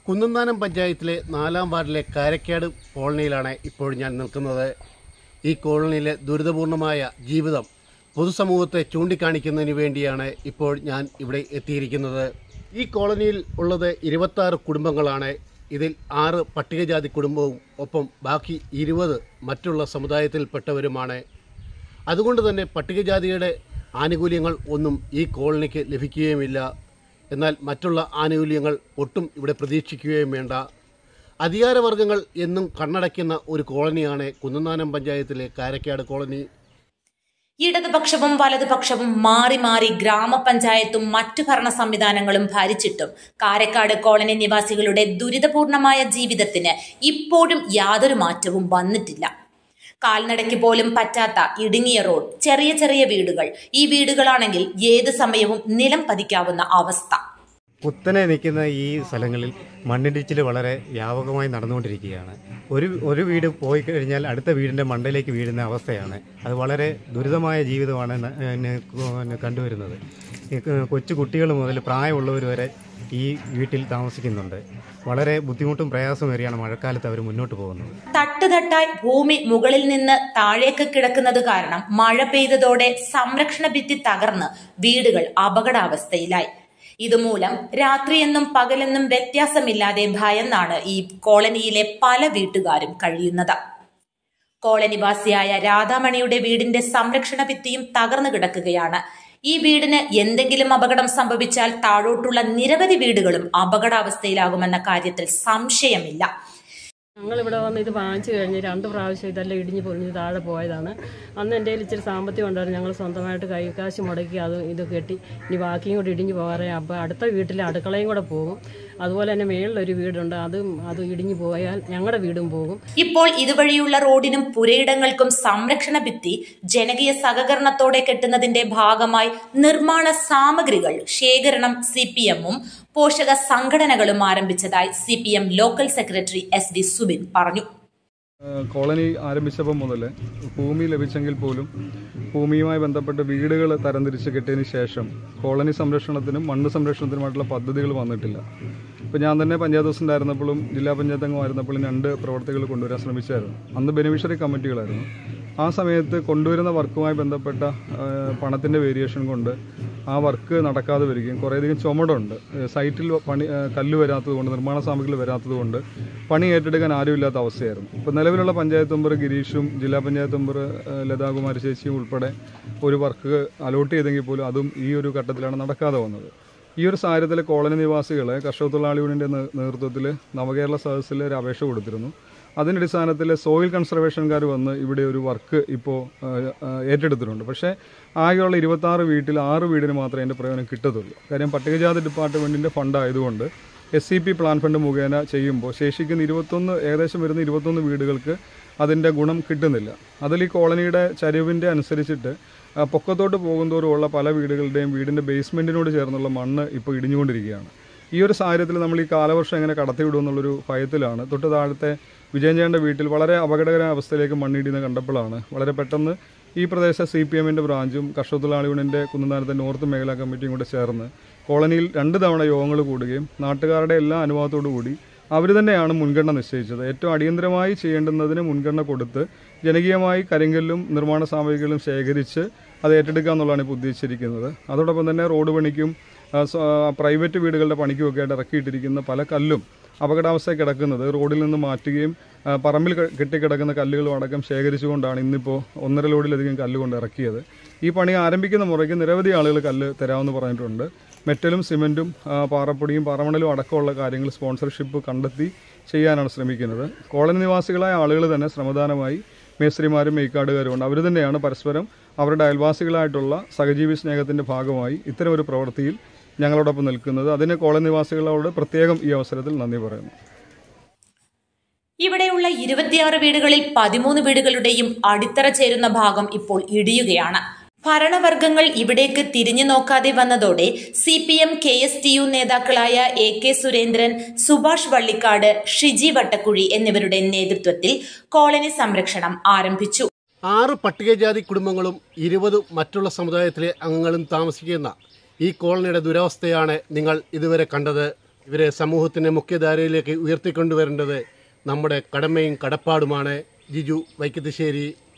കുന്നന്താനം പഞ്ചായത്തിലെ 4-ാം വാർഡിലെ കാരക്കാട് കോളനിയിലാണ് ഇപ്പോൾ ഞാൻ നിൽക്കുന്നത്. ഈ കോളനിയിലെ ദുരിതപൂർണമായ ജീവിതം പൊതുസമൂഹത്തെ ചൂണ്ടിക്കാണിക്കുന്നതിന് വേണ്ടിയാണ് ഇപ്പോൾ ഞാൻ ഇവിടെ എത്തിയിരിക്കുന്നത്. ഈ കോളനിയിൽ ഉള്ളത് 26 കുടുംബങ്ങളാണ്. ഇതിൽ 6 പട്ടികജാതി കുടുംബവും ഒപ്പം ബാക്കി 20 മറ്റുള്ള സമുദായത്തിൽപ്പെട്ടവരുമാണ്. അതുകൊണ്ട് തന്നെ പട്ടികജാതിയുടെ ആനുകൂല്യങ്ങൾ ഒന്നും ഈ കോളനിക്ക് ലഭിക്കുകയുമില്ല. എന്നാൽ മറ്റുള്ള ആനുകൂല്യങ്ങൾ ഒട്ടും ഇവിടെ പ്രതീക്ഷിക്കുകയും വേണ്ട. അധികാരവർഗ്ഗങ്ങൾ എന്നും കണ്ണടയ്ക്കുന്ന ഒരു കോളനിയാണ് കുന്നന്താനം പഞ്ചായത്തിലെ കാരക്കാട് കോളനി. ഇടതുപക്ഷവും വലതുപക്ഷവും മാറി മാറി ഗ്രാമപഞ്ചായത്തും മറ്റു ഭരണ സംവിധാനങ്ങളും ഭരിച്ചിട്ടും കാരക്കാട് കോളനി നിവാസികളുടെ ദുരിതപൂർണമായ ജീവിതത്തിന് ഇപ്പോഴും യാതൊരു മാറ്റവും വന്നിട്ടില്ല. കാൽനടയ്ക്ക് പോലും പറ്റാത്ത ഇടുങ്ങിയ റോഡ്, ചെറിയ ചെറിയ വീടുകൾ. ഈ വീടുകളാണെങ്കിൽ ഏത് സമയവും നിലം പതിക്കാവുന്ന അവസ്ഥ. കുത്തനെ നിൽക്കുന്ന ഈ സ്ഥലങ്ങളിൽ മണ്ണിടിച്ചിൽ വളരെ വ്യാപകമായി നടന്നുകൊണ്ടിരിക്കുകയാണ്. ഒരു വീട് പോയി കഴിഞ്ഞാൽ അടുത്ത വീടിൻ്റെ മണ്ടയിലേക്ക് വീഴുന്ന അവസ്ഥയാണ്. അത് വളരെ ദുരിതമായ ജീവിതമാണ് കണ്ടുവരുന്നത്. കൊച്ചു കുട്ടികൾ മുതൽ പ്രായമുള്ളവർ വരെ ഈ വീട്ടിൽ താമസിക്കുന്നുണ്ട്. വളരെ ബുദ്ധിമുട്ടും പ്രയാസമേറിയാണ് മഴക്കാലത്ത് അവർ മുന്നോട്ട് പോകുന്നത്. തട്ടുതട്ടായി ഭൂമി മുകളിൽ നിന്ന് താഴേക്ക് കിടക്കുന്നത് കാരണം മഴ പെയ്തതോടെ സംരക്ഷണ ഭിത്തി തകർന്ന് വീടുകൾ അപകടാവസ്ഥയിലായി. ഇതുമൂലം രാത്രിയെന്നും പകലെന്നും വ്യത്യാസമില്ലാതെ ഭയന്നാണ് ഈ കോളനിയിലെ പല വീട്ടുകാരും കഴിയുന്നത്. കോളനിവാസിയായ രാധാമണിയുടെ വീടിന്റെ സംരക്ഷണ ഭിത്തിയും തകർന്നു കിടക്കുകയാണ്. ഈ വീടിന് എന്തെങ്കിലും അപകടം സംഭവിച്ചാൽ താഴോട്ടുള്ള നിരവധി വീടുകളും അപകടാവസ്ഥയിലാകുമെന്ന കാര്യത്തിൽ സംശയമില്ല. ഞങ്ങളിവിടെ വന്ന് ഇത് വാങ്ങിച്ചു കഴിഞ്ഞ് 2 പ്രാവശ്യം ഇതെല്ലാം ഇടിഞ്ഞ് പൊളിഞ്ഞ് താഴെ പോയതാണ്. അന്ന് എൻ്റെ കയ്യിൽ ഇച്ചിരി സാമ്പത്തികം ഉണ്ടായിരുന്നു. ഞങ്ങൾ സ്വന്തമായിട്ട് കൈക്കാശ് മുടക്കി ഇത് കെട്ടി ഇനി ബാക്കിയും കൂടി ഇടിഞ്ഞ് പോകാറേ. അപ്പോൾ അടുത്ത വീട്ടിലെ അടുക്കളയും കൂടെ പോകും. അതുപോലെ തന്നെ മേളിലൊരു വീടുണ്ട്, അത് ഇടിഞ്ഞു പോയാൽ ഞങ്ങളുടെ വീടും പോകും. ഇപ്പോൾ ഇതുവഴിയുള്ള റോഡിനും പുരയിടങ്ങൾക്കും സംരക്ഷണ ഭിത്തി ജനകീയ സഹകരണത്തോടെ കെട്ടുന്നതിന്റെ ഭാഗമായി നിർമ്മാണ സാമഗ്രികൾ ശേഖരണം CPM-ഉം പോഷക സംഘടനകളും ആരംഭിച്ചതായി CPM local secretary SD Subin പറഞ്ഞു. കോളനി ആരംഭിച്ചപ്പോൾ മുതൽ ഭൂമി ലഭിച്ചെങ്കിൽ പോലും ഭൂമിയുമായി ബന്ധപ്പെട്ട വീടുകൾ തരംതിരിച്ച് കെട്ടിയതിന് ശേഷം കോളനി സംരക്ഷണത്തിനും മണ്ണ് സംരക്ഷണത്തിനുമായിട്ടുള്ള പദ്ധതികൾ വന്നിട്ടില്ല. ഇപ്പോൾ ഞാൻ തന്നെ പഞ്ചായത്ത് പ്രസിഡന്റ് ആയിരുന്നപ്പോഴും ജില്ലാ പഞ്ചായത്ത് അംഗമായിരുന്നപ്പോഴും 2 പ്രവർത്തികൾ കൊണ്ടുവരാൻ ശ്രമിച്ചായിരുന്നു. അന്ന് ബെനിഫിഷ്യറി കമ്മിറ്റികളായിരുന്നു. ആ സമയത്ത് കൊണ്ടുവരുന്ന വർക്കുമായി ബന്ധപ്പെട്ട പണത്തിൻ്റെ വേരിയേഷൻ കൊണ്ട് ആ വർക്ക് നടക്കാതെ വരികയും കുറേയധികം ചുമടുണ്ട്. സൈറ്റിൽ കല്ല് വരാത്തത് കൊണ്ട്, നിർമ്മാണ സാമഗ്രികൾ വരാത്തത് കൊണ്ട് പണി ഏറ്റെടുക്കാൻ ആരുമില്ലാത്ത അവസ്ഥയായിരുന്നു. ഇപ്പോൾ നിലവിലുള്ള പഞ്ചായത്ത് മെമ്പർ ഗിരീഷും ജില്ലാ പഞ്ചായത്ത് മെമ്പർ ലതാകുമാരി ചേച്ചിയും ഉൾപ്പെടെ ഒരു വർക്ക് അലോട്ട് ചെയ്തെങ്കിൽ പോലും അതും ഈ ഒരു ഘട്ടത്തിലാണ് നടക്കാതെ വന്നത്. ഈ ഒരു സാഹചര്യത്തിൽ കോളനി നിവാസികളെ കർഷക തൊഴിലാളി യൂണിയൻ്റെ നേതൃത്വത്തിൽ നവകേരള സദസ്സിൽ ഒരു അപേക്ഷ കൊടുത്തിരുന്നു. അതിൻ്റെ അടിസ്ഥാനത്തിൽ സോയിൽ കൺസർവേഷൻകാർ വന്ന് ഇവിടെ ഒരു വർക്ക് ഇപ്പോൾ ഏറ്റെടുത്തിട്ടുണ്ട്. പക്ഷേ ആകെയുള്ള 26 വീട്ടിൽ 6 വീടിന് മാത്രമേ അതിൻ്റെ പ്രയോജനം കിട്ടത്തുള്ളൂ. കാര്യം പട്ടികജാതി ഡിപ്പാർട്ട്മെൻറ്റിൻ്റെ ഫണ്ടായതുകൊണ്ട് SCP പ്ലാൻ ഫണ്ട് മുഖേന ചെയ്യുമ്പോൾ ശേഷിക്കുന്ന ഏകദേശം വരുന്ന 21 വീടുകൾക്ക് അതിൻ്റെ ഗുണം കിട്ടുന്നില്ല. അതിൽ ഈ കോളനിയുടെ ചരിവിൻ്റെ അനുസരിച്ചിട്ട് പൊക്കത്തോട്ട് പോകുന്തോറുമുള്ള പല വീടുകളുടെയും വീടിൻ്റെ ബേസ്മെൻറ്റിനോട് ചേർന്നുള്ള മണ്ണ് ഇപ്പോൾ ഇടിഞ്ഞുകൊണ്ടിരിക്കുകയാണ്. ഈ ഒരു സാഹചര്യത്തിൽ നമ്മൾ ഈ കാലവർഷം എങ്ങനെ കടത്തിവിടുമെന്നുള്ളൊരു ഭയത്തിലാണ്. തൊട്ട് താഴത്തെ വിജയൻചേട്ടൻ്റെ വീട്ടിൽ വളരെ അപകടകരമായ അവസ്ഥയിലേക്ക് മണ്ണിടിയുന്ന കണ്ടപ്പോഴാണ് വളരെ പെട്ടെന്ന് ഈ പ്രദേശ CPM-ൻ്റെ ബ്രാഞ്ചും കർഷക തൊഴിലാളി യൂണിയൻ്റെ കുന്നന്താനത്തെ നോർത്ത് മേഖലാ കമ്മിറ്റിയും കൂടെ ചേർന്ന് കോളനിയിൽ 2 തവണ യോഗങ്ങൾ കൂടുകയും നാട്ടുകാരുടെ എല്ലാ അനുവാദത്തോടു കൂടി അവർ തന്നെയാണ് മുൻഗണന നിശ്ചയിച്ചത്. ഏറ്റവും അടിയന്തരമായി ചെയ്യേണ്ടുന്നതിന് മുൻഗണന കൊടുത്ത് ജനകീയമായി കരിങ്കല്ലും നിർമ്മാണ സാമഗ്രികളും ശേഖരിച്ച് അത് ഏറ്റെടുക്കുക എന്നുള്ളതാണ് ഇപ്പോൾ ഉദ്ദേശിച്ചിരിക്കുന്നത്. അതോടൊപ്പം തന്നെ റോഡ് പണിക്കും പ്രൈവറ്റ് വീടുകളുടെ പണിക്കുമൊക്കെ ആയിട്ട് ഇറക്കിയിട്ടിരിക്കുന്ന പല കല്ലും അപകടാവസ്ഥയിൽ കിടക്കുന്നത് റോഡിൽ നിന്ന് മാറ്റുകയും പറമ്പിൽ കെട്ടിക്കിടക്കുന്ന കല്ലുകളും അടക്കം ശേഖരിച്ചുകൊണ്ടാണ് ഇന്നിപ്പോൾ 1.5 ലോഡിലധികം കല്ലുകൊണ്ട് ഇറക്കിയത്. ഈ പണി ആരംഭിക്കുന്ന മുറയ്ക്ക് നിരവധി ആളുകൾ കല്ല് തരാമെന്ന് പറഞ്ഞിട്ടുണ്ട്. മെറ്റലും സിമെൻറ്റും പാറപ്പൊടിയും പാറമണലും അടക്കമുള്ള കാര്യങ്ങൾ സ്പോൺസർഷിപ്പ് കണ്ടെത്തി ചെയ്യാനാണ് ശ്രമിക്കുന്നത്. കോളനി നിവാസികളായ ആളുകൾ തന്നെ ശ്രമദാനമായി മേസ്ത്രിമാരും മെയ്ക്കാടുകാരും ഉണ്ട്. അവർ തന്നെയാണ് പരസ്പരം അവരുടെ അയൽവാസികളായിട്ടുള്ള സഹജീവി സ്നേഹത്തിൻ്റെ ഭാഗമായി ഇത്തരം ഒരു പ്രവൃത്തിയിൽ ഞങ്ങളോടൊപ്പം നിൽക്കുന്നത്. അതിന് കോളനി നിവാസികളോട് പ്രത്യേകം ഈ അവസരത്തിൽ നന്ദി പറയുന്നു. ഇവിടെയുള്ള 26 വീടുകളിൽ 13 വീടുകളുടെയും അടിത്തറ ചേരുന്ന ഭാഗം ഇപ്പോൾ ഇടിയുകയാണ്. ഭരണവർഗങ്ങൾ ഇവിടേക്ക് തിരിഞ്ഞു നോക്കാതെ വന്നതോടെ CPM KSTU നേതാക്കളായ AK സുരേന്ദ്രൻ, സുഭാഷ് വള്ളിക്കാട്, ഷിജി വട്ടക്കുഴി എന്നിവരുടെ നേതൃത്വത്തിൽ കോളനി സംരക്ഷണം ആരംഭിച്ചു. 6 പട്ടികജാതി കുടുംബങ്ങളും 20 മറ്റുള്ള സമുദായത്തിലെ അംഗങ്ങളും താമസിക്കുന്ന ഈ കോളനിയുടെ ദുരവസ്ഥയാണ് നിങ്ങൾ ഇതുവരെ കണ്ടത്. ഇവരെ സമൂഹത്തിൻ്റെ മുഖ്യധാരയിലേക്ക് ഉയർത്തിക്കൊണ്ടുവരേണ്ടത് നമ്മുടെ കടമയും കടപ്പാടുമാണ്. ജിജു വൈക്കത്തുശ്ശേരി,